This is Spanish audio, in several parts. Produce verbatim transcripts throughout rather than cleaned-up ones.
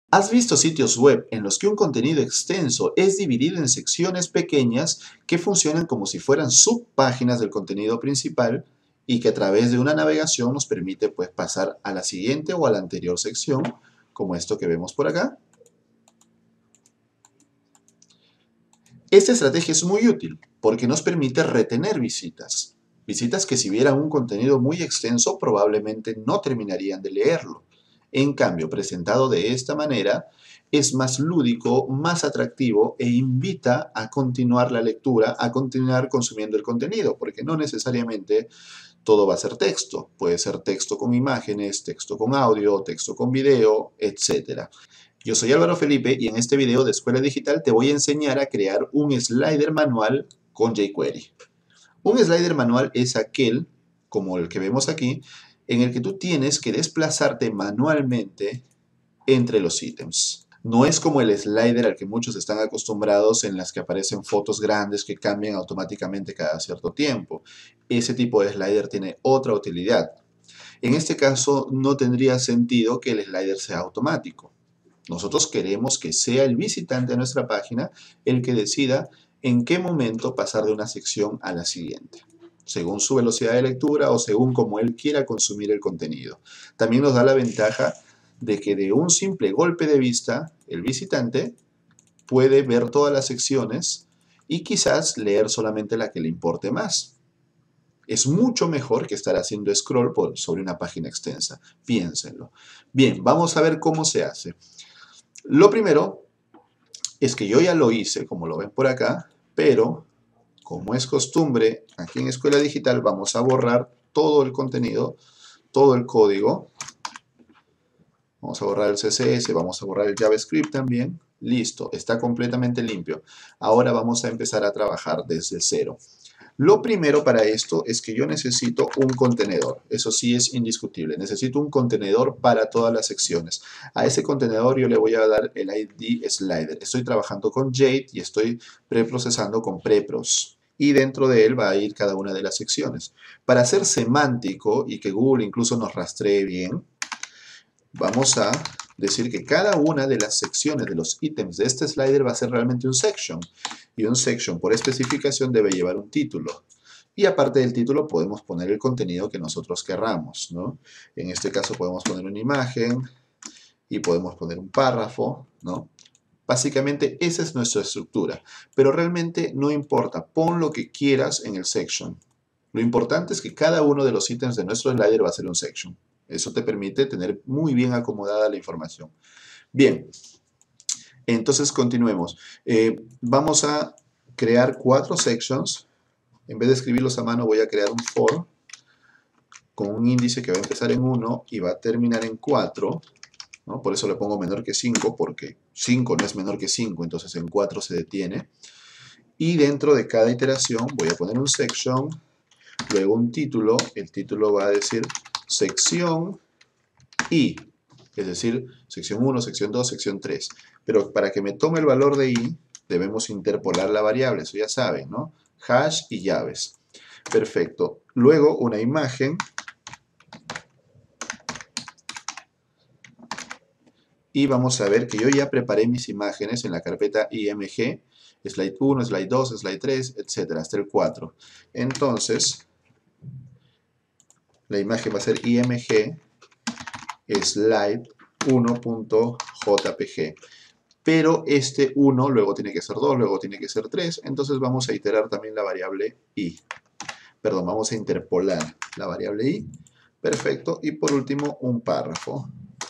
¿Has visto sitios web en los que un contenido extenso es dividido en secciones pequeñas que funcionan como si fueran subpáginas del contenido principal y que a través de una navegación nos permite pues, pasar a la siguiente o a la anterior sección, como esto que vemos por acá? Esta estrategia es muy útil porque nos permite retener visitas. Visitas que si vieran un contenido muy extenso probablemente no terminarían de leerlo. En cambio, presentado de esta manera, es más lúdico, más atractivo e invita a continuar la lectura, a continuar consumiendo el contenido, porque no necesariamente todo va a ser texto. Puede ser texto con imágenes, texto con audio, texto con video, etcétera. Yo soy Álvaro Felipe y en este video de Escuela Digital te voy a enseñar a crear un slider manual con jQuery. Un slider manual es aquel, como el que vemos aquí, en el que tú tienes que desplazarte manualmente entre los ítems. No es como el slider al que muchos están acostumbrados en las que aparecen fotos grandes que cambian automáticamente cada cierto tiempo. Ese tipo de slider tiene otra utilidad. En este caso no tendría sentido que el slider sea automático. Nosotros queremos que sea el visitante de nuestra página el que decida en qué momento pasar de una sección a la siguiente, según su velocidad de lectura o según cómo él quiera consumir el contenido. También nos da la ventaja de que de un simple golpe de vista, el visitante puede ver todas las secciones y quizás leer solamente la que le importe más. Es mucho mejor que estar haciendo scroll por, sobre una página extensa. Piénsenlo. Bien, vamos a ver cómo se hace. Lo primero es que yo ya lo hice, como lo ven por acá, pero como es costumbre, aquí en Escuela Digital vamos a borrar todo el contenido, todo el código. Vamos a borrar el C S S, vamos a borrar el JavaScript también. Listo, está completamente limpio. Ahora vamos a empezar a trabajar desde cero. Lo primero para esto es que yo necesito un contenedor. Eso sí es indiscutible. Necesito un contenedor para todas las secciones. A ese contenedor yo le voy a dar el I D slider. Estoy trabajando con Jade y estoy preprocesando con Prepros. Y dentro de él va a ir cada una de las secciones. Para ser semántico y que Google incluso nos rastree bien, vamos a decir que cada una de las secciones de los ítems de este slider va a ser realmente un section. Y un section por especificación debe llevar un título. Y aparte del título podemos poner el contenido que nosotros querramos, ¿no? En este caso podemos poner una imagen y podemos poner un párrafo, ¿no? Básicamente esa es nuestra estructura. Pero realmente no importa, pon lo que quieras en el section. Lo importante es que cada uno de los ítems de nuestro slider va a ser un section. Eso te permite tener muy bien acomodada la información. Bien, entonces continuemos. Eh, vamos a crear cuatro sections. En vez de escribirlos a mano, voy a crear un for con un índice que va a empezar en uno y va a terminar en cuatro. ¿no? Por eso le pongo menor que cinco, porque cinco no es menor que cinco, entonces en cuatro se detiene. Y dentro de cada iteración voy a poner un section, luego un título. El título va a decir sección I, es decir, sección uno, sección dos, sección tres. Pero para que me tome el valor de I, debemos interpolar la variable, eso ya saben, ¿no? Hash y llaves. Perfecto. Luego una imagen. Y vamos a ver que yo ya preparé mis imágenes en la carpeta I M G, slide uno, slide dos, slide tres, etcétera, hasta el cuatro. Entonces, la imagen va a ser I M G slide uno.jpg. Pero este uno luego tiene que ser dos, luego tiene que ser tres. Entonces vamos a iterar también la variable i. Perdón, vamos a interpolar la variable i. Perfecto. Y por último, un párrafo.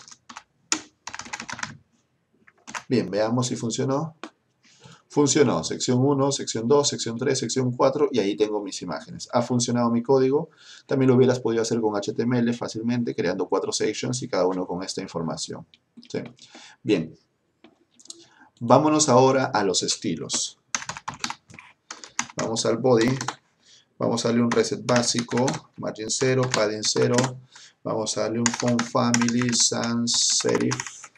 Bien, veamos si funcionó. Funcionó. Sección uno, sección dos, sección tres, sección cuatro y ahí tengo mis imágenes. Ha funcionado mi código. También lo hubieras podido hacer con H T M L fácilmente, creando cuatro sections y cada uno con esta información. ¿Sí? Bien. Vámonos ahora a los estilos. Vamos al body. Vamos a darle un reset básico. Margin cero, padding cero. Vamos a darle un font family, sans serif.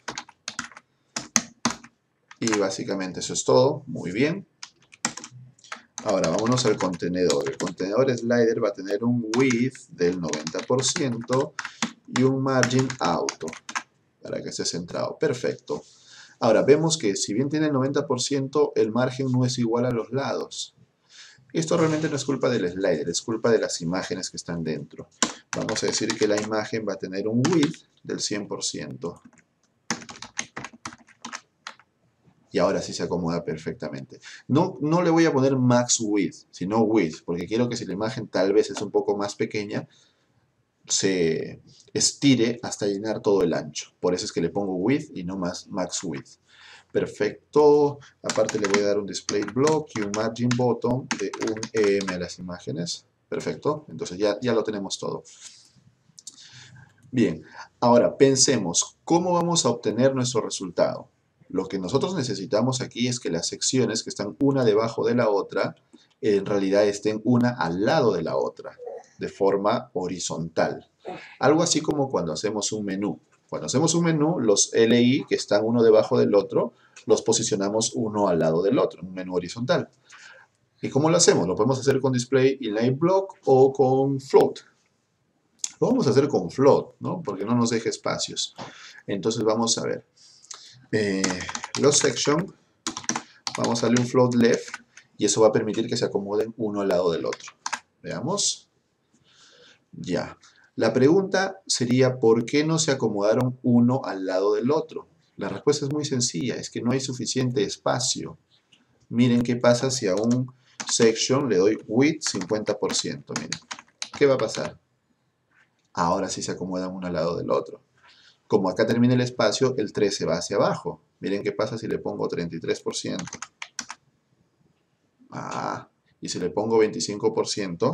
Y básicamente eso es todo. Muy bien. Ahora vámonos al contenedor. El contenedor slider va a tener un width del noventa por ciento y un margin auto. para que esté centrado. Perfecto. Ahora, vemos que si bien tiene el noventa por ciento, el margen no es igual a los lados. Esto realmente no es culpa del slider, es culpa de las imágenes que están dentro. Vamos a decir que la imagen va a tener un width del cien por ciento. Y ahora sí se acomoda perfectamente. No, no le voy a poner max width, sino width, porque quiero que si la imagen tal vez es un poco más pequeña, se estire hasta llenar todo el ancho. Por eso es que le pongo width y no más max width. Perfecto. Aparte le voy a dar un display block y un margin bottom de un E M a las imágenes. Perfecto. Entonces ya, ya lo tenemos todo. Bien. Ahora pensemos, ¿cómo vamos a obtener nuestro resultado? Lo que nosotros necesitamos aquí es que las secciones que están una debajo de la otra, en realidad estén una al lado de la otra, de forma horizontal. Algo así como cuando hacemos un menú. Cuando hacemos un menú, los L I que están uno debajo del otro, los posicionamos uno al lado del otro, en un menú horizontal. ¿Y cómo lo hacemos? Lo podemos hacer con display inline block o con float. Lo vamos a hacer con float, ¿no? Porque no nos deja espacios. Entonces vamos a ver. Eh, los section, vamos a darle un float left y eso va a permitir que se acomoden uno al lado del otro. Veamos. Ya. La pregunta sería, ¿por qué no se acomodaron uno al lado del otro? La respuesta es muy sencilla, es que no hay suficiente espacio. Miren qué pasa si a un section le doy width cincuenta por ciento. Miren, ¿qué va a pasar? Ahora sí se acomodan uno al lado del otro. Como acá termina el espacio, el tres se va hacia abajo. Miren qué pasa si le pongo treinta y tres por ciento. Ah, y si le pongo veinticinco por ciento,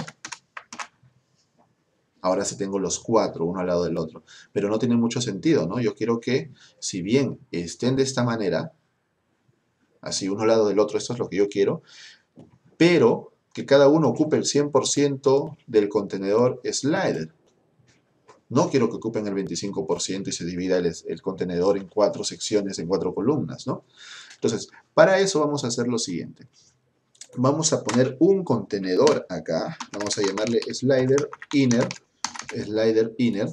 ahora sí tengo los cuatro, uno al lado del otro. Pero no tiene mucho sentido, ¿no? Yo quiero que, si bien estén de esta manera, así uno al lado del otro, esto es lo que yo quiero, pero que cada uno ocupe el cien por ciento del contenedor slider. No quiero que ocupen el veinticinco por ciento y se divida el, el contenedor en cuatro secciones, en cuatro columnas, ¿no? Entonces, para eso vamos a hacer lo siguiente. Vamos a poner un contenedor acá, vamos a llamarle slider inner, slider inner,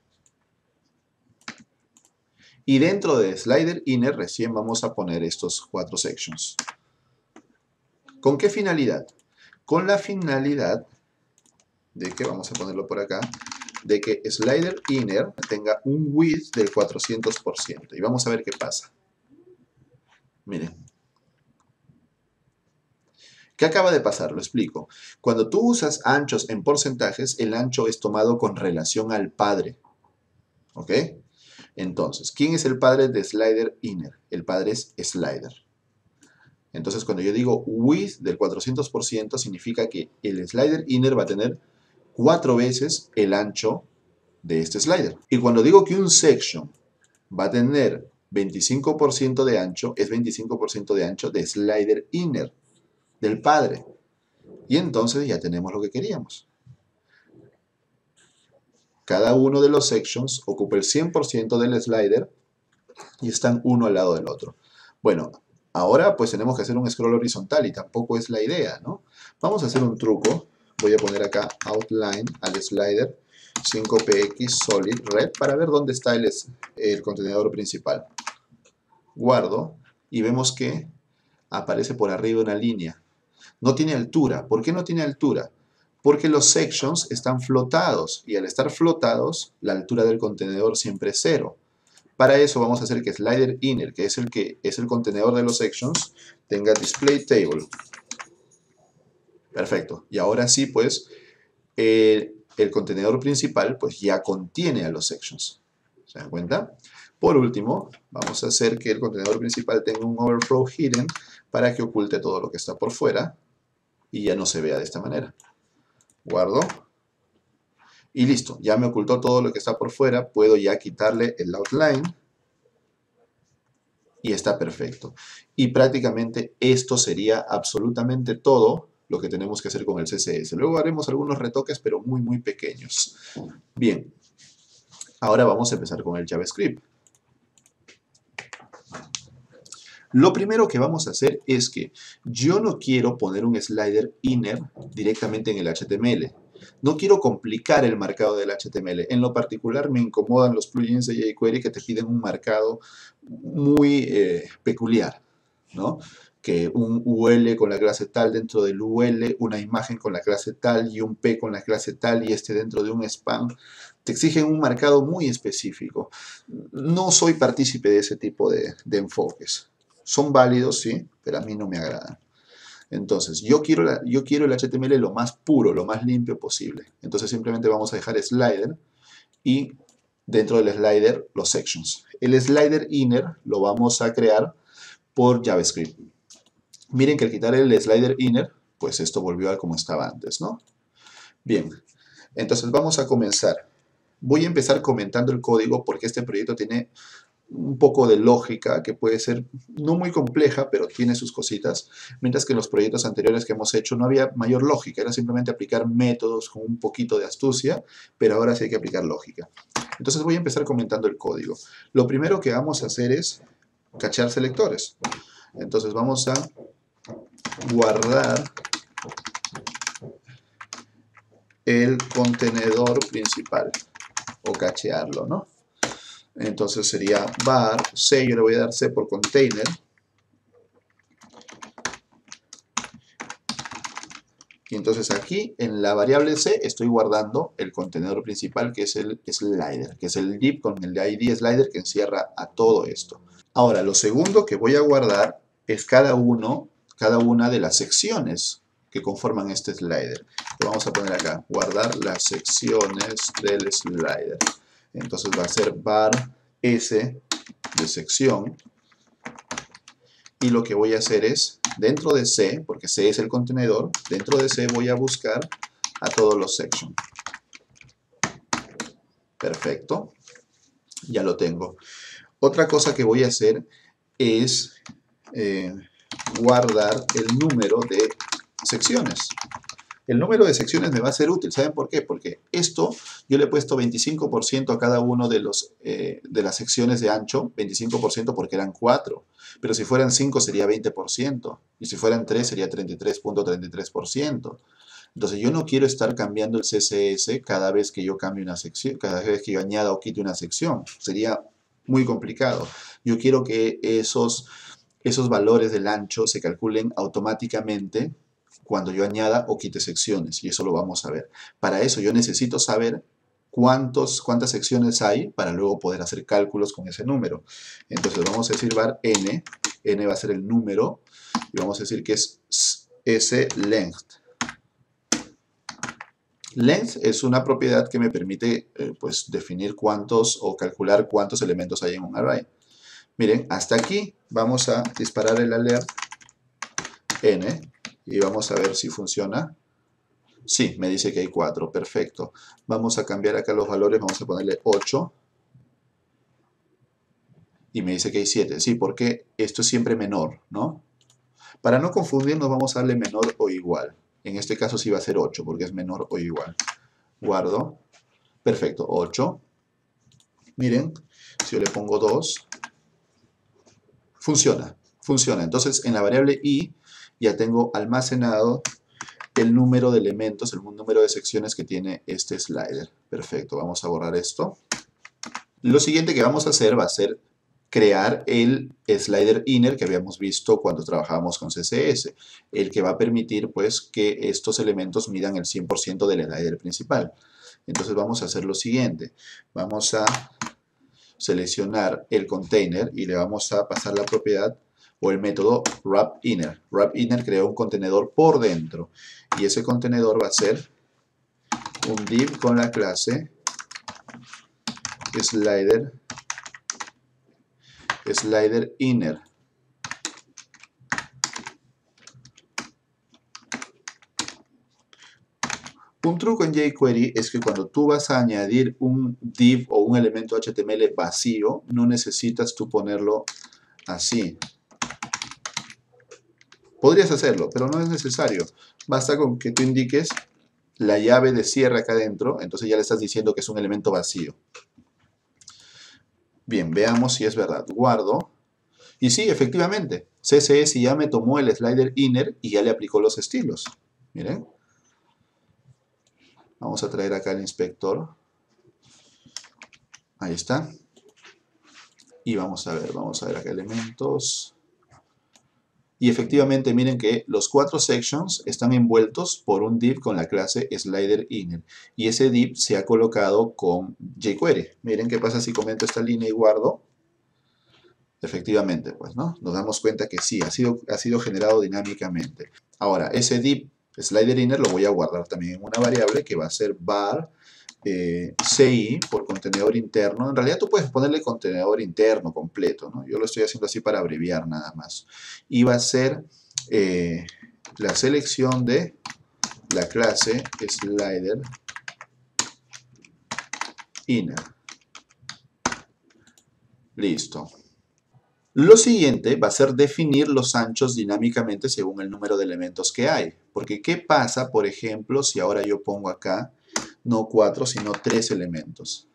y dentro de slider inner recién vamos a poner estos cuatro sections. ¿Con qué finalidad? Con la finalidad de que, vamos a ponerlo por acá, de que slider inner tenga un width del cuatrocientos por ciento. Y vamos a ver qué pasa. Miren. ¿Qué acaba de pasar? Lo explico. Cuando tú usas anchos en porcentajes, el ancho es tomado con relación al padre. ¿Ok? Entonces, ¿quién es el padre de slider inner? El padre es slider. Entonces, cuando yo digo width del cuatrocientos por ciento, significa que el slider inner va a tener cuatro veces el ancho de este slider. Y cuando digo que un section va a tener veinticinco por ciento de ancho, es veinticinco por ciento de ancho de slider inner, del padre. Y entonces ya tenemos lo que queríamos. Cada uno de los sections ocupa el cien por ciento del slider y están uno al lado del otro. Bueno, ahora pues tenemos que hacer un scroll horizontal y tampoco es la idea, ¿no? Vamos a hacer un truco. Voy a poner acá outline al slider cinco P X solid red para ver dónde está el, el contenedor principal. Guardo y vemos que aparece por arriba una línea. No tiene altura. ¿Por qué no tiene altura? Porque los sections están flotados y al estar flotados, la altura del contenedor siempre es cero. Para eso vamos a hacer que slider inner, que es el que es el contenedor de los sections, tenga display table. Perfecto. Y ahora sí, pues, eh, el contenedor principal pues ya contiene a los sections. ¿Se dan cuenta? Por último, vamos a hacer que el contenedor principal tenga un overflow hidden para que oculte todo lo que está por fuera y ya no se vea de esta manera. Guardo. Y listo, ya me ocultó todo lo que está por fuera. Puedo ya quitarle el outline. Y está perfecto. Y prácticamente esto sería absolutamente todo lo que tenemos que hacer con el C S S. Luego haremos algunos retoques, pero muy, muy pequeños. Bien. Ahora vamos a empezar con el JavaScript. Lo primero que vamos a hacer es que yo no quiero poner un slider inner directamente en el H T M L. No quiero complicar el marcado del H T M L. En lo particular me incomodan los plugins de jQuery que te piden un marcado muy eh, peculiar, ¿no? Que un U L con la clase tal dentro del U L, una imagen con la clase tal y un P con la clase tal y este dentro de un span. Te exigen un marcado muy específico. No soy partícipe de ese tipo de, de enfoques. Son válidos, sí, pero a mí no me agradan. Entonces, yo quiero, la, yo quiero el H T M L lo más puro, lo más limpio posible. Entonces, simplemente vamos a dejar slider y dentro del slider los sections. El slider inner lo vamos a crear por JavaScript. Miren que al quitar el slider inner, pues esto volvió a como estaba antes, ¿no? Bien, entonces vamos a comenzar. Voy a empezar comentando el código porque este proyecto tiene un poco de lógica que puede ser no muy compleja, pero tiene sus cositas, mientras que en los proyectos anteriores que hemos hecho no había mayor lógica, era simplemente aplicar métodos con un poquito de astucia, pero ahora sí hay que aplicar lógica. Entonces voy a empezar comentando el código. Lo primero que vamos a hacer es cachear selectores. Entonces vamos a guardar el contenedor principal o cachearlo, ¿no? Entonces sería var C, yo le voy a dar C por container. Y entonces aquí en la variable C estoy guardando el contenedor principal que es el slider, que es el div con el I D slider que encierra a todo esto. Ahora, lo segundo que voy a guardar es cada uno, cada una de las secciones que conforman este slider. Lo vamos a poner acá, guardar las secciones del slider. Entonces va a ser var S de sección. Y lo que voy a hacer es, dentro de C, porque C es el contenedor, dentro de C voy a buscar a todos los sections. Perfecto. Ya lo tengo. Otra cosa que voy a hacer es eh, guardar el número de secciones. El número de secciones me va a ser útil. ¿Saben por qué? Porque esto yo le he puesto veinticinco por ciento a cada uno de, los, eh, de las secciones de ancho. veinticinco por ciento porque eran cuatro. Pero si fueran cinco sería veinte por ciento. Y si fueran tres sería treinta y tres punto treinta y tres por ciento. Entonces yo no quiero estar cambiando el C S S cada vez que yo cambie una sección, cada vez que yo añada o quite una sección. Sería muy complicado. Yo quiero que esos, esos valores del ancho se calculen automáticamente cuando yo añada o quite secciones, y eso lo vamos a ver. Para eso yo necesito saber cuántos, cuántas secciones hay para luego poder hacer cálculos con ese número. Entonces vamos a decir var n, n va a ser el número, y vamos a decir que es slength. Length es una propiedad que me permite eh, pues, definir cuántos o calcular cuántos elementos hay en un array. Miren, hasta aquí vamos a disparar el alert n y vamos a ver si funciona. Sí, me dice que hay cuatro, perfecto. Vamos a cambiar acá los valores, vamos a ponerle ocho. Y me dice que hay siete. Sí, porque esto es siempre menor, ¿no? Para no confundirnos vamos a darle menor o igual. En este caso sí va a ser ocho, porque es menor o igual. Guardo. Perfecto, ocho. Miren, si yo le pongo dos, funciona, funciona. Entonces, en la variable i ya tengo almacenado el número de elementos, el número de secciones que tiene este slider. Perfecto, vamos a borrar esto. Lo siguiente que vamos a hacer va a ser crear el slider inner que habíamos visto cuando trabajábamos con C S S, el que va a permitir pues que estos elementos midan el cien por ciento del slider principal. Entonces vamos a hacer lo siguiente, vamos a seleccionar el container y le vamos a pasar la propiedad o el método wrapInner. WrapInner crea un contenedor por dentro y ese contenedor va a ser un div con la clase slider slider inner. Un truco en jQuery es que cuando tú vas a añadir un div o un elemento H T M L vacío, no necesitas tú ponerlo así. Podrías hacerlo, pero no es necesario. Basta con que tú indiques la llave de cierre acá adentro, entonces ya le estás diciendo que es un elemento vacío. Bien, veamos si es verdad. Guardo. Y sí, efectivamente, C S S ya me tomó el slider inner y ya le aplicó los estilos. Miren. Vamos a traer acá el inspector. Ahí está. Y vamos a ver, vamos a ver acá elementos. Y efectivamente miren que los cuatro sections están envueltos por un div con la clase SliderInner. Y ese div se ha colocado con jQuery. Miren qué pasa si comento esta línea y guardo. Efectivamente, pues, ¿no? Nos damos cuenta que sí, ha sido, ha sido generado dinámicamente. Ahora, ese div SliderInner lo voy a guardar también en una variable que va a ser var eh, ci por contenedor interno. En realidad tú puedes ponerle contenedor interno completo, ¿no? Yo lo estoy haciendo así para abreviar nada más. Y va a ser eh, la selección de la clase SliderInner. Listo. Lo siguiente va a ser definir los anchos dinámicamente según el número de elementos que hay. Porque ¿qué pasa, por ejemplo, si ahora yo pongo acá no cuatro, sino tres elementos?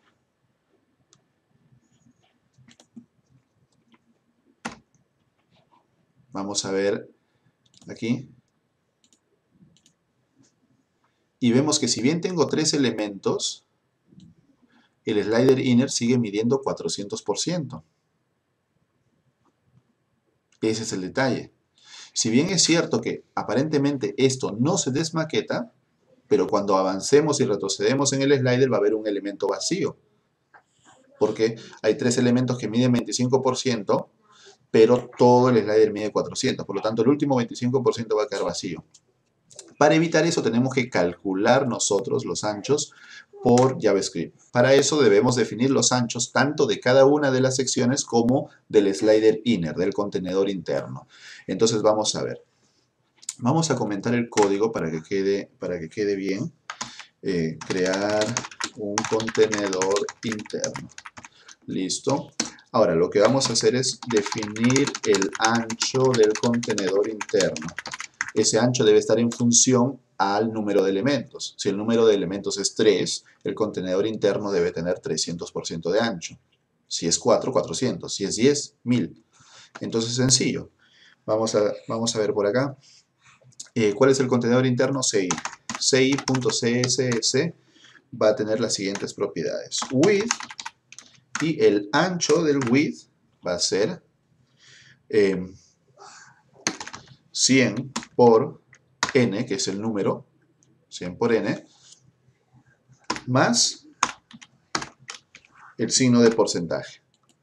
Vamos a ver aquí. Y vemos que si bien tengo tres elementos, el SliderInner sigue midiendo cuatrocientos por ciento. Ese es el detalle. Si bien es cierto que aparentemente esto no se desmaqueta, pero cuando avancemos y retrocedemos en el slider va a haber un elemento vacío. Porque hay tres elementos que miden veinticinco por ciento, pero todo el slider mide cuatrocientos. Por lo tanto, el último veinticinco por ciento va a quedar vacío. Para evitar eso tenemos que calcular nosotros los anchos por JavaScript. Para eso debemos definir los anchos tanto de cada una de las secciones como del SliderInner, del contenedor interno. Entonces vamos a ver. Vamos a comentar el código para que quede, para que quede bien. Eh, crear un contenedor interno. Listo. Ahora lo que vamos a hacer es definir el ancho del contenedor interno. Ese ancho debe estar en función al número de elementos. Si el número de elementos es tres, el contenedor interno debe tener trescientos por ciento de ancho. Si es cuatro, cuatrocientos. Si es diez, mil. Entonces, sencillo. Vamos a, vamos a ver por acá. Eh, ¿Cuál es el contenedor interno? ci. ci.css va a tener las siguientes propiedades. Width, y el ancho del width va a ser eh, cien por n, que es el número, cien por n, más el signo de porcentaje.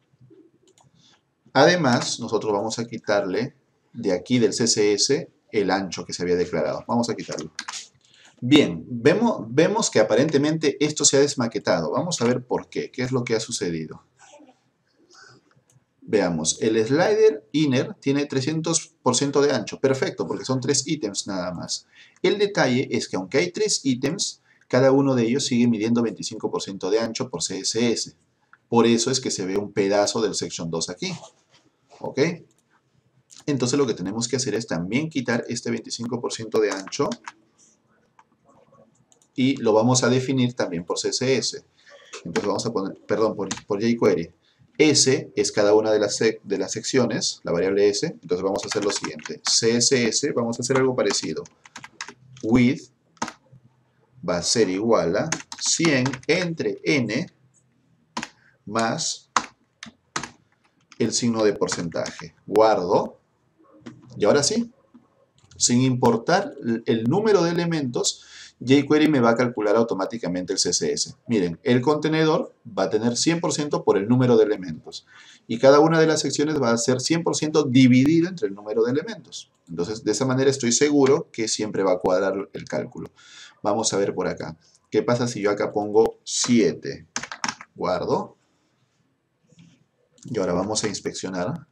Además, nosotros vamos a quitarle de aquí del C S S el ancho que se había declarado. Vamos a quitarlo. Bien, vemos, vemos que aparentemente esto se ha desmaquetado. Vamos a ver por qué. ¿Qué es lo que ha sucedido? Veamos, el SliderInner tiene trescientos por ciento de ancho. Perfecto, porque son tres ítems nada más. El detalle es que aunque hay tres ítems, cada uno de ellos sigue midiendo veinticinco por ciento de ancho por C S S. Por eso es que se ve un pedazo del section dos aquí. ¿Ok? Entonces lo que tenemos que hacer es también quitar este veinticinco por ciento de ancho y lo vamos a definir también por C S S. Entonces vamos a poner, perdón, por, por jQuery. S es cada una de las, de las secciones, la variable S. Entonces vamos a hacer lo siguiente. C S S, vamos a hacer algo parecido. Width va a ser igual a cien entre n más el signo de porcentaje. Guardo. Y ahora sí, sin importar el número de elementos, jQuery me va a calcular automáticamente el C S S. Miren, el contenedor va a tener cien por ciento por el número de elementos. Y cada una de las secciones va a ser cien por ciento dividido entre el número de elementos. Entonces, de esa manera estoy seguro que siempre va a cuadrar el cálculo. Vamos a ver por acá. ¿Qué pasa si yo acá pongo siete? Guardo. Y ahora vamos a inspeccionar.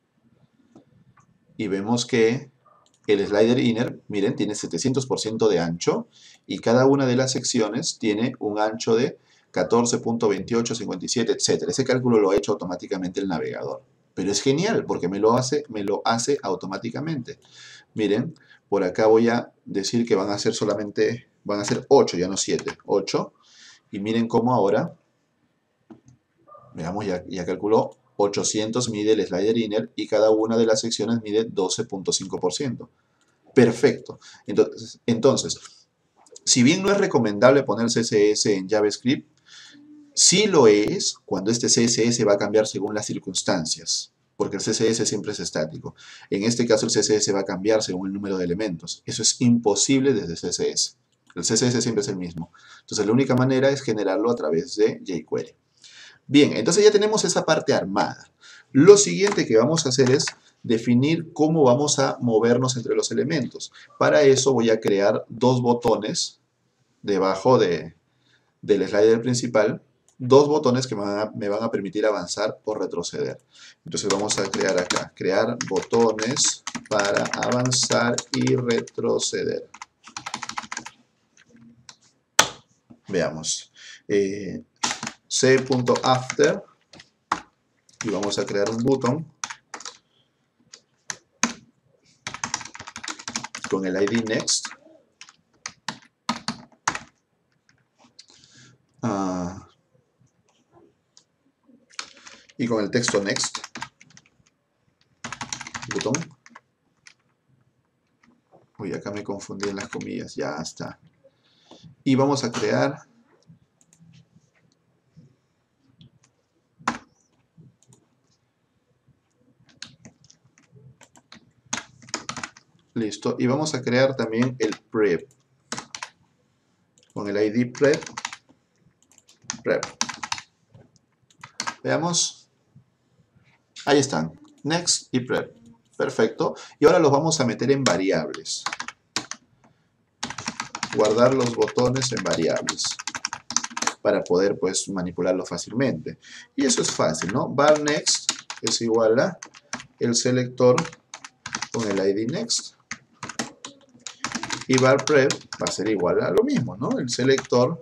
Y vemos que el SliderInner, miren, tiene setecientos por ciento de ancho y cada una de las secciones tiene un ancho de catorce punto veintiocho, cincuenta y siete, etcétera. Ese cálculo lo ha hecho automáticamente el navegador. Pero es genial porque me lo hace, me lo hace automáticamente. Miren, por acá voy a decir que van a ser solamente, van a ser ocho, ya no siete, ocho. Y miren cómo ahora, veamos, ya, ya calculó, ochocientos mide el SliderInner y cada una de las secciones mide doce punto cinco por ciento. Perfecto. Entonces, entonces, Si bien no es recomendable poner C S S en JavaScript, sí lo es cuando este C S S va a cambiar según las circunstancias, porque el C S S siempre es estático. En este caso el C S S va a cambiar según el número de elementos. Eso es imposible desde C S S. El C S S siempre es el mismo. Entonces la única manera es generarlo a través de jQuery. Bien, entonces ya tenemos esa parte armada. Lo siguiente que vamos a hacer es definir cómo vamos a movernos entre los elementos. Para eso voy a crear dos botones debajo de, del slider principal, dos botones que me van, a, me van a permitir avanzar o retroceder. Entonces vamos a crear acá, crear botones para avanzar y retroceder. Veamos. Eh, C.after y vamos a crear un botón con el I D next. Uh, y con el texto next. Botón. Uy, acá me confundí en las comillas. Ya está. Y vamos a crear listo. Y vamos a crear también el prep. Con el I D prep. Prep. Veamos. Ahí están. Next y prep. Perfecto. Y ahora los vamos a meter en variables. Guardar los botones en variables. Para poder pues manipularlo fácilmente. Y eso es fácil, ¿no? Var next es igual a el selector con el I D next. Y var prep va a ser igual a lo mismo, ¿no? El selector,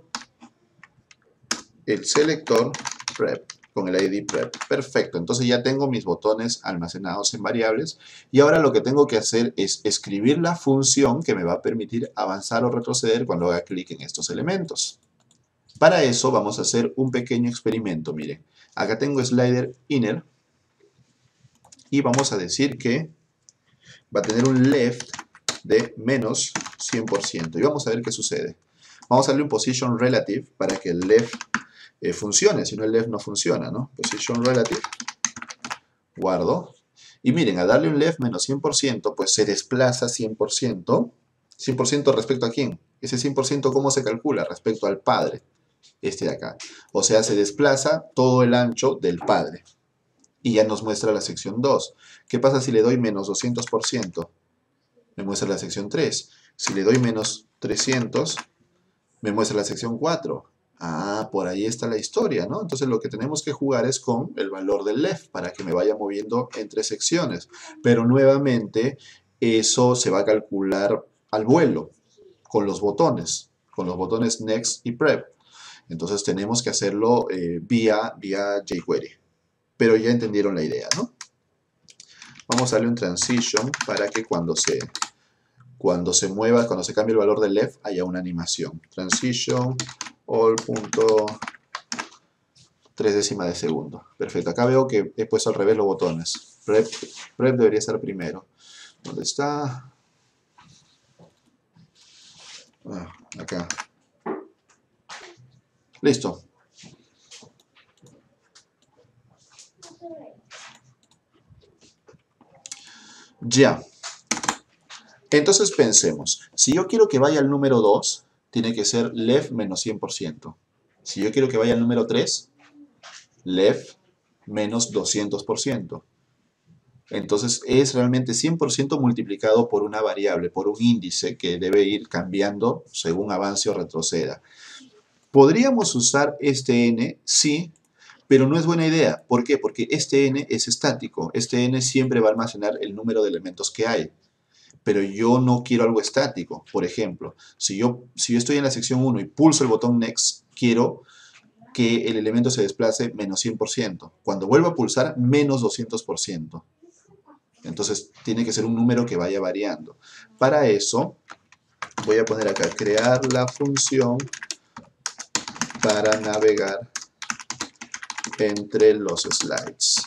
el selector prep con el I D prep. Perfecto, entonces ya tengo mis botones almacenados en variables y ahora lo que tengo que hacer es escribir la función que me va a permitir avanzar o retroceder cuando haga clic en estos elementos. Para eso vamos a hacer un pequeño experimento, miren. Acá tengo slider inner y vamos a decir que va a tener un left de menos cien por ciento. Y vamos a ver qué sucede. Vamos a darle un position relative para que el left eh, funcione. Si no, el left no funciona, ¿no? Position relative. Guardo. Y miren, a darle un left menos cien por ciento, pues se desplaza cien por ciento. ¿cien por ciento respecto a quién? Ese cien por ciento, ¿cómo se calcula? Respecto al padre. Este de acá. O sea, se desplaza todo el ancho del padre. Y ya nos muestra la sección dos. ¿Qué pasa si le doy menos doscientos por ciento? Me muestra la sección tres. Si le doy menos trescientos, me muestra la sección cuatro. Ah, por ahí está la historia, ¿no? Entonces lo que tenemos que jugar es con el valor del left para que me vaya moviendo entre secciones. Pero nuevamente eso se va a calcular al vuelo con los botones, con los botones next y prep. Entonces tenemos que hacerlo eh, vía, vía jQuery. Pero ya entendieron la idea, ¿no? Vamos a darle un transition para que cuando se, cuando se mueva, cuando se cambie el valor del left, haya una animación. Transition all punto tres décimas de segundo. Perfecto. Acá veo que he puesto al revés los botones. Prep, prep debería estar primero. ¿Dónde está? Ah, acá. Listo. Ya. Entonces pensemos, si yo quiero que vaya al número dos, tiene que ser left menos cien por ciento. Si yo quiero que vaya al número tres, left menos doscientos por ciento. Entonces es realmente cien por ciento multiplicado por una variable, por un índice que debe ir cambiando según avance o retroceda. ¿Podríamos usar este n? Sí, pero no es buena idea. ¿Por qué? Porque este n es estático. Este n siempre va a almacenar el número de elementos que hay. Pero yo no quiero algo estático. Por ejemplo, si yo, si yo estoy en la sección uno y pulso el botón Next, quiero que el elemento se desplace menos cien por ciento. Cuando vuelva a pulsar, menos doscientos por ciento. Entonces, tiene que ser un número que vaya variando. Para eso, voy a poner acá, crear la función para navegar entre los slides.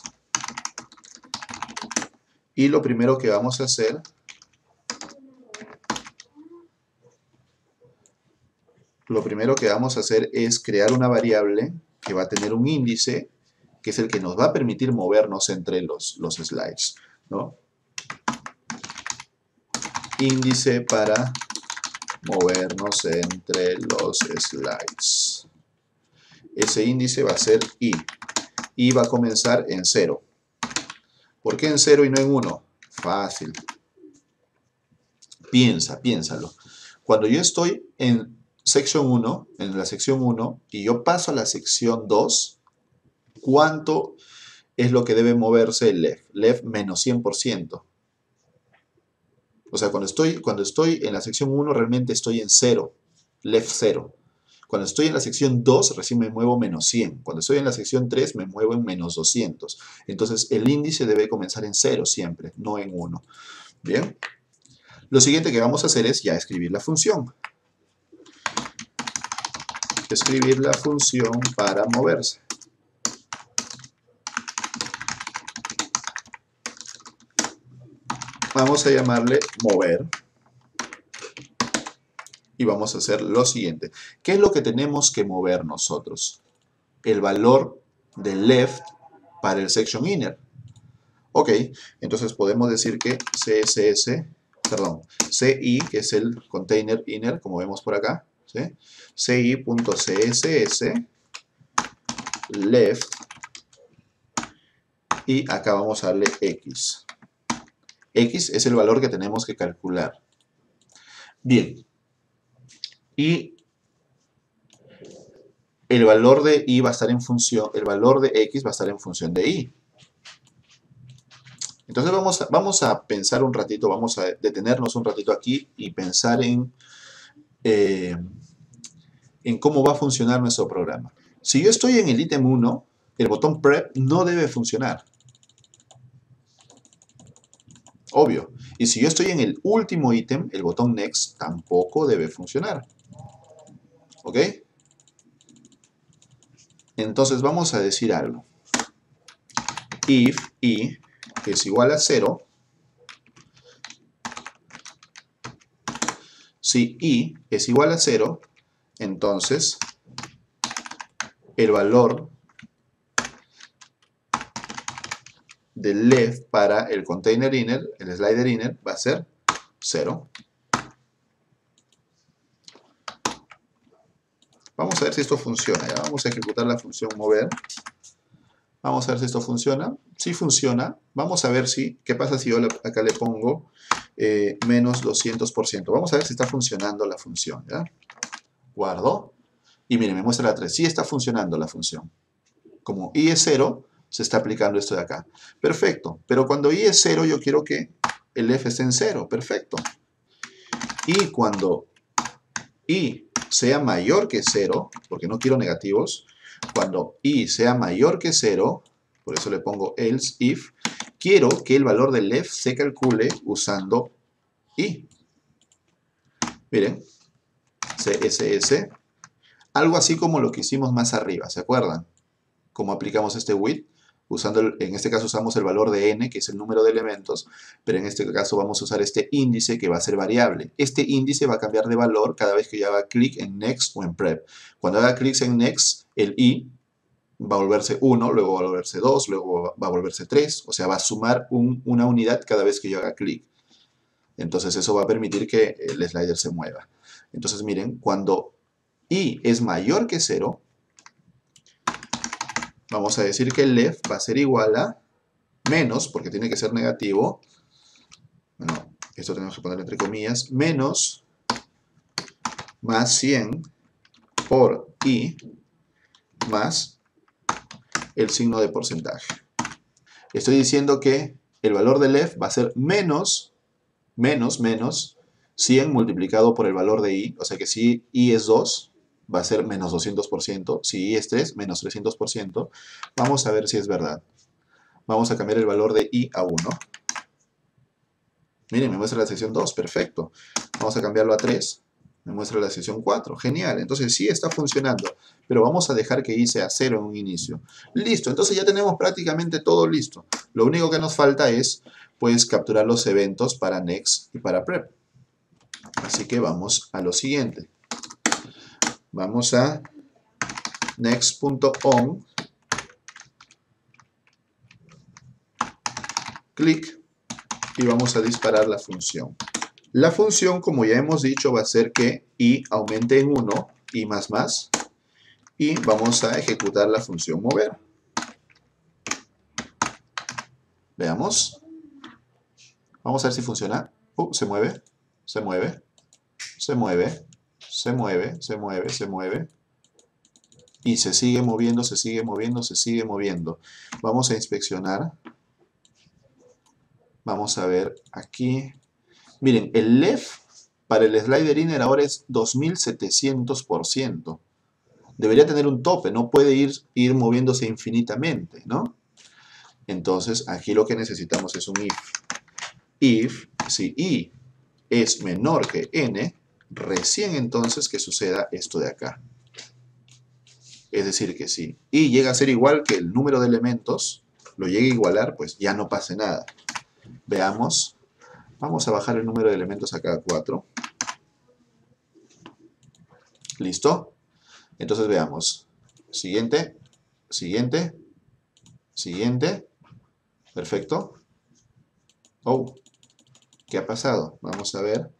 Y lo primero que vamos a hacer lo primero que vamos a hacer es crear una variable que va a tener un índice, que es el que nos va a permitir movernos entre los, los slides, ¿no? Índice para movernos entre los slides. Ese índice va a ser i. I va a comenzar en cero. ¿Por qué en cero y no en uno? Fácil. Piensa, piénsalo. Cuando yo estoy en sección uno, en la sección uno, y yo paso a la sección dos, ¿cuánto es lo que debe moverse el left? Left menos cien por ciento. O sea, cuando estoy, cuando estoy en la sección uno, realmente estoy en cero. Left cero. Cuando estoy en la sección dos, recién me muevo menos cien. Cuando estoy en la sección tres, me muevo en menos doscientos. Entonces, el índice debe comenzar en cero siempre, no en uno. Bien. Lo siguiente que vamos a hacer es ya escribir la función. Escribir la función para moverse. Vamos a llamarle mover. Y vamos a hacer lo siguiente. ¿Qué es lo que tenemos que mover nosotros? El valor del left para el section inner. Ok, entonces podemos decir que C S S, perdón, C I, que es el container inner, como vemos por acá, ¿sí? C I.css left, y acá vamos a darle X. X es el valor que tenemos que calcular. Bien. Y el valor de Y va a estar en función, el valor de X va a estar en función de Y. Entonces vamos a, vamos a pensar un ratito, vamos a detenernos un ratito aquí y pensar en, eh, en cómo va a funcionar nuestro programa. Si yo estoy en el ítem uno, el botón prep no debe funcionar. Obvio. Y si yo estoy en el último ítem, el botón next tampoco debe funcionar. ¿Ok? Entonces vamos a decir algo. If i es igual a cero, si i es igual a cero, entonces el valor del left para el container inner, el slider inner, va a ser cero. Vamos a ver si esto funciona. Ya vamos a ejecutar la función mover. Vamos a ver si esto funciona. Si funciona, vamos a ver si, ¿qué pasa si yo acá le pongo eh, menos doscientos por ciento? Vamos a ver si está funcionando la función, ¿ya? Guardo. Y miren, me muestra la tres. Sí está funcionando la función. Como i es cero, se está aplicando esto de acá. Perfecto. Pero cuando i es cero, yo quiero que el f esté en cero. Perfecto. Y cuando i sea mayor que cero, porque no quiero negativos, cuando i sea mayor que cero, por eso le pongo else if, quiero que el valor del left se calcule usando i. Miren, C S S, algo así como lo que hicimos más arriba, ¿se acuerdan? Cómo aplicamos este with, usando, el, en este caso usamos el valor de n, que es el número de elementos, pero en este caso vamos a usar este índice que va a ser variable. Este índice va a cambiar de valor cada vez que yo haga clic en next o en prep. Cuando haga clic en next, el i va a volverse uno, luego va a volverse dos, luego va a volverse tres, o sea, va a sumar un, una unidad cada vez que yo haga clic. Entonces eso va a permitir que el slider se mueva. Entonces miren, cuando i es mayor que cero, vamos a decir que el left va a ser igual a menos, porque tiene que ser negativo, bueno, esto tenemos que poner entre comillas, menos más cien por i más el signo de porcentaje. Estoy diciendo que el valor del left va a ser menos, menos, menos cien multiplicado por el valor de i, o sea que si i es dos, va a ser menos doscientos por ciento, si i es tres, menos trescientos por ciento. Vamos a ver si es verdad. Vamos a cambiar el valor de i a uno. Miren, me muestra la sección dos, perfecto. Vamos a cambiarlo a tres, me muestra la sección cuatro, genial. Entonces sí está funcionando, pero vamos a dejar que i sea cero en un inicio. Listo, entonces ya tenemos prácticamente todo listo. Lo único que nos falta es, pues, capturar los eventos para next y para prep. Así que vamos a lo siguiente. Vamos a next.on, clic, y vamos a disparar la función. La función, como ya hemos dicho, va a ser que i aumente en uno, i más más, y vamos a ejecutar la función mover. Veamos. Vamos a ver si funciona. Uh, se mueve, se mueve, se mueve, se mueve, se mueve, se mueve. Y se sigue moviendo, se sigue moviendo, se sigue moviendo. Vamos a inspeccionar. Vamos a ver aquí. Miren, el left para el slider inner ahora es dos mil setecientos por ciento. Debería tener un tope, no puede ir, ir moviéndose infinitamente, ¿no? Entonces, aquí lo que necesitamos es un if. If, si i es menor que n, recién entonces que suceda esto de acá. Es decir, que si i llega a ser igual que el número de elementos, lo llegue a igualar, pues ya no pase nada. Veamos. Vamos a bajar el número de elementos acá a cuatro. ¿Listo? Entonces veamos. Siguiente, siguiente, siguiente. Perfecto. Oh, ¿qué ha pasado? Vamos a ver.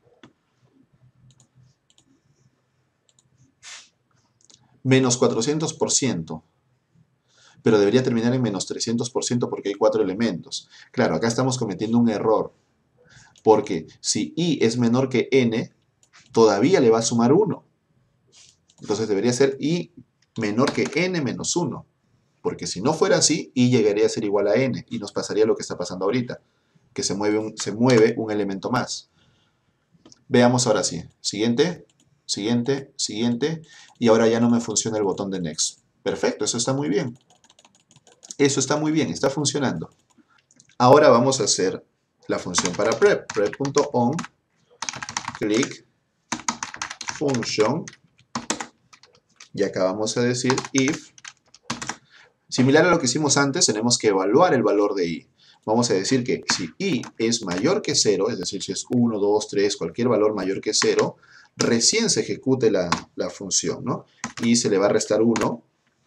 Menos cuatrocientos por ciento. Pero debería terminar en menos trescientos por ciento porque hay cuatro elementos. Claro, acá estamos cometiendo un error. Porque si i es menor que n, todavía le va a sumar uno. Entonces debería ser i menor que n menos uno. Porque si no fuera así, i llegaría a ser igual a n. Y nos pasaría lo que está pasando ahorita. Que se mueve un, se mueve un elemento más. Veamos ahora sí. Siguiente, siguiente, siguiente. Y ahora ya no me funciona el botón de Next. Perfecto, eso está muy bien. Eso está muy bien, está funcionando. Ahora vamos a hacer la función para prep. prep.on, clic, function. Y acá vamos a decir if. Similar a lo que hicimos antes, tenemos que evaluar el valor de i. Vamos a decir que si i es mayor que cero, es decir, si es uno, dos, tres, cualquier valor mayor que cero, recién se ejecute la, la función, ¿no? Y se le va a restar uno.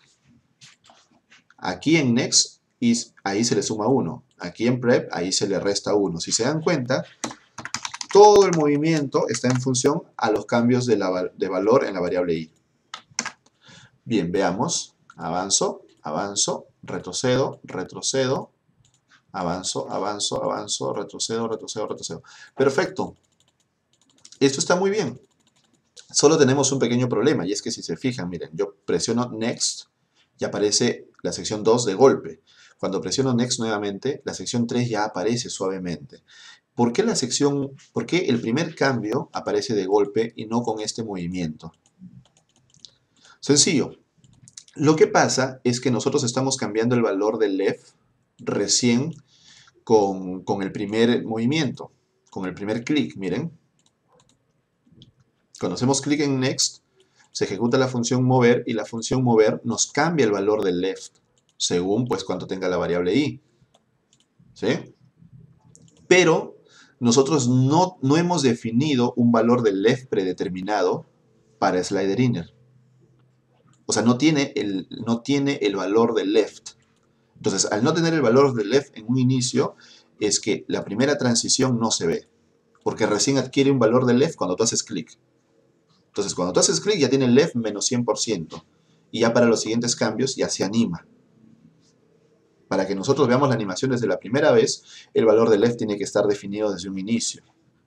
Aquí en next, y ahí se le suma uno. Aquí en prep, ahí se le resta uno. Si se dan cuenta, todo el movimiento está en función a los cambios de, la, de valor en la variable i. Bien, veamos. Avanzo, avanzo, retrocedo, retrocedo, avanzo, avanzo, avanzo, retrocedo, retrocedo, retrocedo. Perfecto. Esto está muy bien. Solo tenemos un pequeño problema, y es que si se fijan, miren, yo presiono Next y aparece la sección dos de golpe. Cuando presiono Next nuevamente, la sección tres ya aparece suavemente. ¿Por qué la sección, por qué el primer cambio aparece de golpe y no con este movimiento? Sencillo. Lo que pasa es que nosotros estamos cambiando el valor del left recién con, con el primer movimiento, con el primer clic, miren. Cuando hacemos clic en Next, se ejecuta la función mover y la función mover nos cambia el valor del left según pues cuánto tenga la variable i. ¿Sí? Pero nosotros no, no hemos definido un valor del left predeterminado para slider inner. O sea, no tiene, el, no tiene el valor del left. Entonces, al no tener el valor del left en un inicio, es que la primera transición no se ve. Porque recién adquiere un valor del left cuando tú haces clic. Entonces, cuando tú haces clic ya tiene el left menos cien por ciento. Y ya para los siguientes cambios ya se anima. Para que nosotros veamos la animación desde la primera vez, el valor del left tiene que estar definido desde un inicio.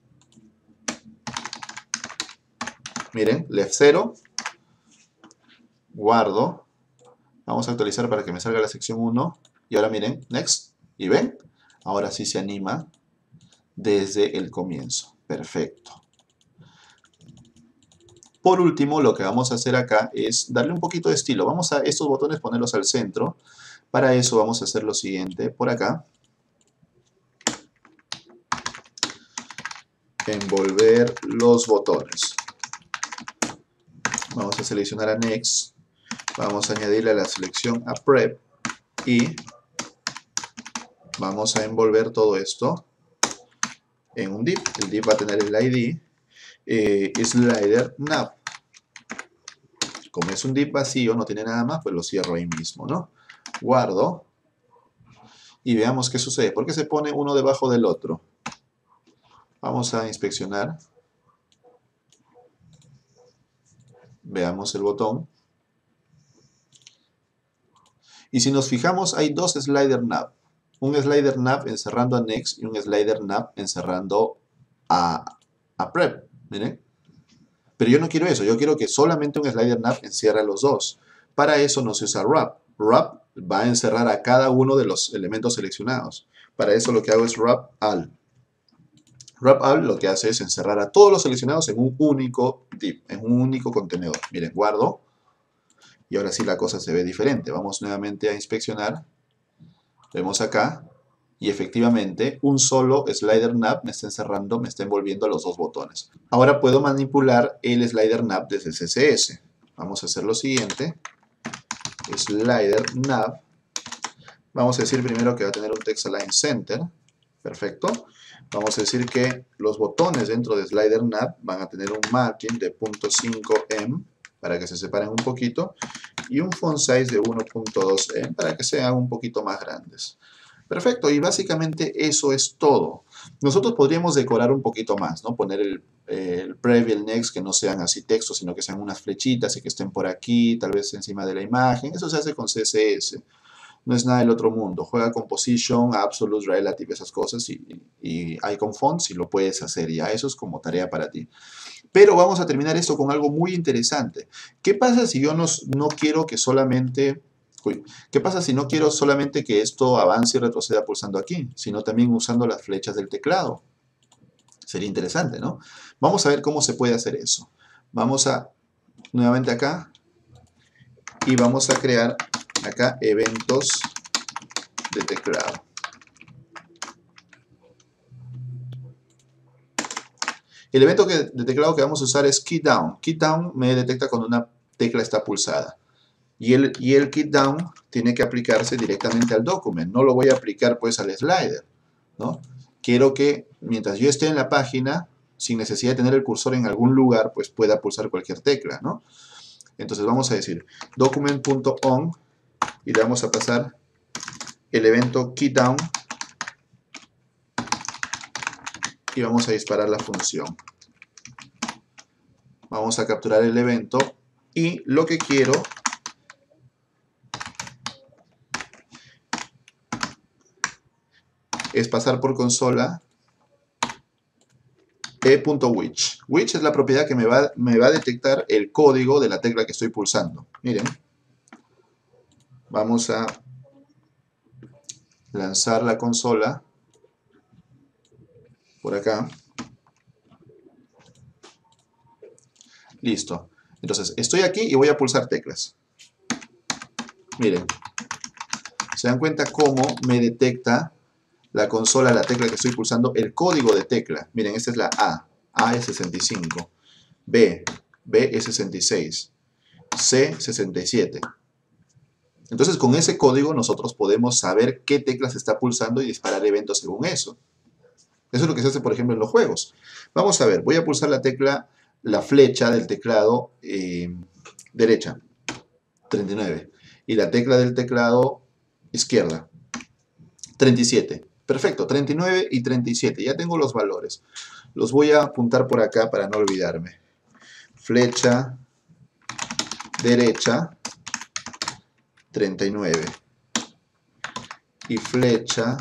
Miren, left cero. Guardo. Vamos a actualizar para que me salga la sección uno. Y ahora miren, next. ¿Y ven? Ahora sí se anima desde el comienzo. Perfecto. Por último, lo que vamos a hacer acá es darle un poquito de estilo. Vamos a estos botones ponerlos al centro. Para eso vamos a hacer lo siguiente. Por acá. Envolver los botones. Vamos a seleccionar a Next. Vamos a añadirle a la selección a Prep. Y vamos a envolver todo esto en un div. El div va a tener el I D. Eh, slider nav. Como es un div vacío, no tiene nada más, pues lo cierro ahí mismo, ¿no? Guardo. Y veamos qué sucede. ¿Por qué se pone uno debajo del otro? Vamos a inspeccionar. Veamos el botón. Y si nos fijamos, hay dos slider nav. Un slider nav encerrando a next y un slider nav encerrando a, a prep. Miren. Pero yo no quiero eso. Yo quiero que solamente un slider nav encierre a los dos. Para eso no se usa wrap. Wrap va a encerrar a cada uno de los elementos seleccionados. Para eso lo que hago es wrap all. Wrap all lo que hace es encerrar a todos los seleccionados en un único div, en un único contenedor. Miren, guardo. Y ahora sí la cosa se ve diferente. Vamos nuevamente a inspeccionar. Vemos acá. Y efectivamente, un solo slider nav me está encerrando, me está envolviendo a los dos botones. Ahora puedo manipular el slider nav desde C S S. Vamos a hacer lo siguiente. Slider nav. Vamos a decir primero que va a tener un text align center. Perfecto. Vamos a decir que los botones dentro de slider nav van a tener un margin de cero punto cinco em para que se separen un poquito y un font size de uno punto dos em para que sean un poquito más grandes. Perfecto, y básicamente eso es todo. Nosotros podríamos decorar un poquito más, ¿no? Poner el, el prev y el next que no sean así textos, sino que sean unas flechitas y que estén por aquí, tal vez encima de la imagen. Eso se hace con C S S. No es nada del otro mundo. Juega con position, absolute, relative, esas cosas y, y icon fonts y lo puedes hacer ya. Eso es como tarea para ti. Pero vamos a terminar esto con algo muy interesante. ¿Qué pasa si yo no, no quiero que solamente... Uy, ¿qué pasa si no quiero solamente que esto avance y retroceda pulsando aquí, sino también usando las flechas del teclado? Sería interesante, ¿no? Vamos a ver cómo se puede hacer eso. Vamos a, nuevamente acá, y vamos a crear acá eventos de teclado. El evento que, de teclado que vamos a usar es key down. Key down me detecta cuando una tecla está pulsada. Y el, y el key down tiene que aplicarse directamente al document. No lo voy a aplicar pues al slider, ¿no? Quiero que mientras yo esté en la página, sin necesidad de tener el cursor en algún lugar, pues pueda pulsar cualquier tecla, ¿no? Entonces vamos a decir document.on y le vamos a pasar el evento key down y vamos a disparar la función. Vamos a capturar el evento y lo que quiero es pasar por consola e.which. Which es la propiedad que me va, me va a detectar el código de la tecla que estoy pulsando. Miren. Vamos a lanzar la consola por acá. Listo. Entonces, estoy aquí y voy a pulsar teclas. Miren. ¿Se dan cuenta cómo me detecta la consola, la tecla que estoy pulsando, el código de tecla? Miren, esta es la A. A es sesenta y cinco. B. B es sesenta y seis. C, sesenta y siete. Entonces, con ese código nosotros podemos saber qué tecla se está pulsando y disparar eventos según eso. Eso es lo que se hace, por ejemplo, en los juegos. Vamos a ver, voy a pulsar la tecla, la flecha del teclado eh, derecha, treinta y nueve. Y la tecla del teclado izquierda, treinta y siete. Perfecto, treinta y nueve y treinta y siete. Ya tengo los valores. Los voy a apuntar por acá para no olvidarme. Flecha derecha, treinta y nueve. Y flecha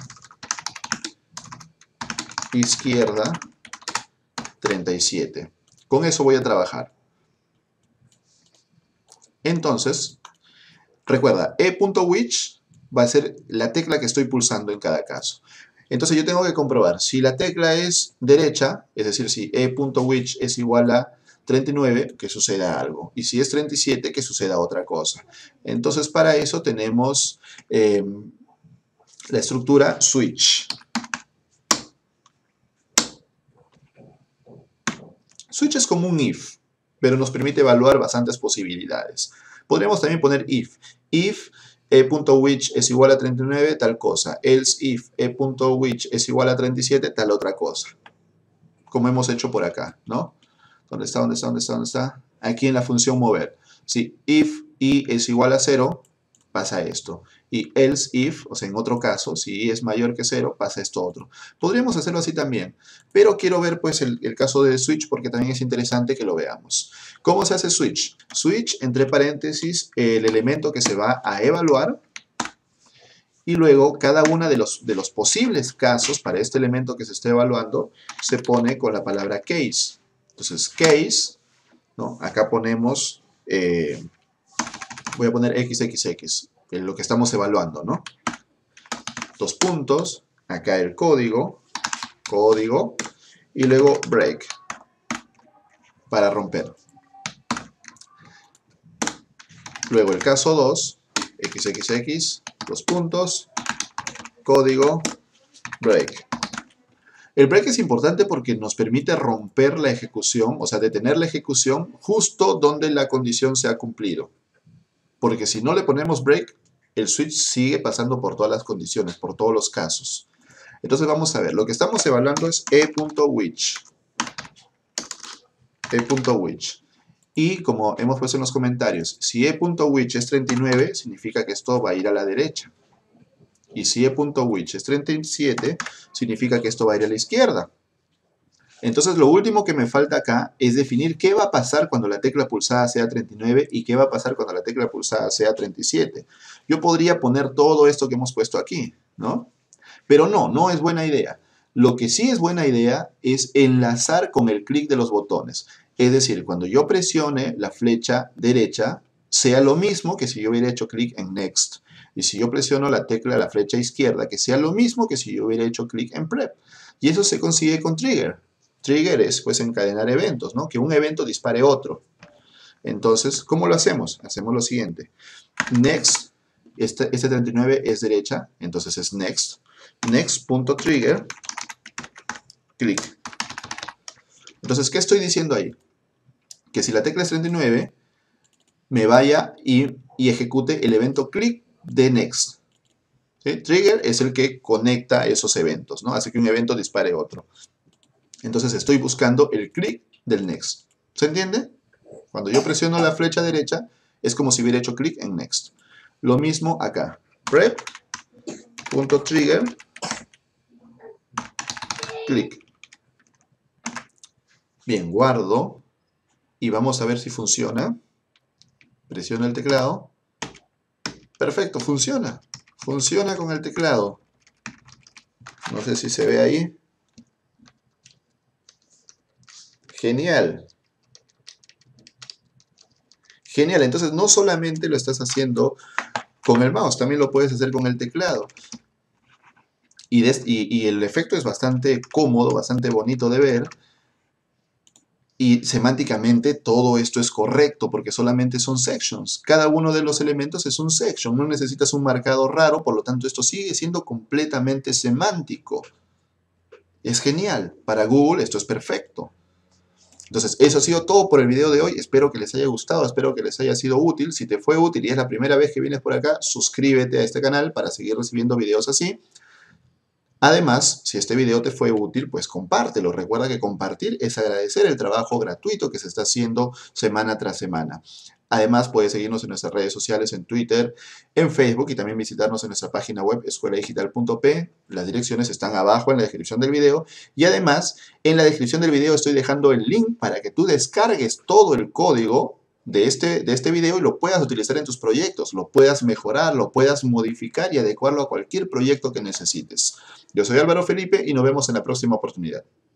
izquierda, treinta y siete. Con eso voy a trabajar. Entonces, recuerda, e.which va a ser la tecla que estoy pulsando en cada caso. Entonces yo tengo que comprobar si la tecla es derecha, es decir, si e.which es igual a treinta y nueve, que suceda algo. Y si es treinta y siete, que suceda otra cosa. Entonces para eso tenemos eh, la estructura switch. Switch es como un if, pero nos permite evaluar bastantes posibilidades. Podríamos también poner if. If e.which es igual a treinta y nueve, tal cosa. Else if e.which es igual a treinta y siete, tal otra cosa. Como hemos hecho por acá, ¿no? ¿Dónde está? ¿Dónde está? ¿Dónde está? ¿Dónde está? Aquí en la función mover. Si if i es igual a cero, pasa esto. Y else if, o sea, en otro caso, si i es mayor que cero, pasa esto otro. Podríamos hacerlo así también, pero quiero ver pues el, el caso de switch porque también es interesante que lo veamos. ¿Cómo se hace switch? Switch, entre paréntesis, el elemento que se va a evaluar y luego cada uno de los, de los posibles casos para este elemento que se está evaluando se pone con la palabra case. Entonces, case, ¿no? Acá ponemos, eh, voy a poner equis equis equis, lo que estamos evaluando, ¿no? Dos puntos, acá el código, código, y luego break, para romper. Luego el caso dos, equis equis equis, dos puntos, código, break. El break es importante porque nos permite romper la ejecución, o sea, detener la ejecución justo donde la condición se ha cumplido. Porque si no le ponemos break, el switch sigue pasando por todas las condiciones, por todos los casos. Entonces vamos a ver, lo que estamos evaluando es e.which. e.which. Y como hemos puesto en los comentarios, si e.which es treinta y nueve, significa que esto va a ir a la derecha. Y si e.which es treinta y siete, significa que esto va a ir a la izquierda. Entonces lo último que me falta acá es definir qué va a pasar cuando la tecla pulsada sea treinta y nueve y qué va a pasar cuando la tecla pulsada sea treinta y siete. Yo podría poner todo esto que hemos puesto aquí, ¿no? Pero no, no es buena idea. Lo que sí es buena idea es enlazar con el clic de los botones. Es decir, cuando yo presione la flecha derecha, sea lo mismo que si yo hubiera hecho clic en Next. Y si yo presiono la tecla de la flecha izquierda, que sea lo mismo que si yo hubiera hecho clic en Prep. Y eso se consigue con Trigger. Trigger es pues encadenar eventos, ¿no? Que un evento dispare otro. Entonces, ¿cómo lo hacemos? Hacemos lo siguiente. Next, este, este treinta y nueve es derecha, entonces es Next. Next.trigger, clic. Entonces, ¿qué estoy diciendo ahí? Que si la tecla es treinta y nueve, me vaya y, y ejecute el evento clic de Next. ¿Sí? Trigger es el que conecta esos eventos, ¿no? Hace que un evento dispare otro. Entonces estoy buscando el clic del Next. ¿Se entiende? Cuando yo presiono la flecha derecha, es como si hubiera hecho clic en Next. Lo mismo acá. Prep.trigger, clic. Bien, guardo. Y vamos a ver si funciona. Presiono el teclado. Perfecto, funciona. Funciona con el teclado. No sé si se ve ahí. Genial. Genial, entonces no solamente lo estás haciendo con el mouse, también lo puedes hacer con el teclado. Y, de, y, y el efecto es bastante cómodo, bastante bonito de ver. Y semánticamente todo esto es correcto porque solamente son sections. Cada uno de los elementos es un section. No necesitas un marcado raro, por lo tanto esto sigue siendo completamente semántico. Es genial. Para Google esto es perfecto. Entonces, eso ha sido todo por el video de hoy. Espero que les haya gustado, espero que les haya sido útil. Si te fue útil y es la primera vez que vienes por acá, suscríbete a este canal para seguir recibiendo videos así. Además, si este video te fue útil, pues compártelo. Recuerda que compartir es agradecer el trabajo gratuito que se está haciendo semana tras semana. Además, puedes seguirnos en nuestras redes sociales, en Twitter, en Facebook y también visitarnos en nuestra página web escuela digital punto pe. Las direcciones están abajo en la descripción del video. Y además, en la descripción del video estoy dejando el link para que tú descargues todo el código de este, de este video y lo puedas utilizar en tus proyectos, lo puedas mejorar, lo puedas modificar y adecuarlo a cualquier proyecto que necesites. Yo soy Álvaro Felipe y nos vemos en la próxima oportunidad.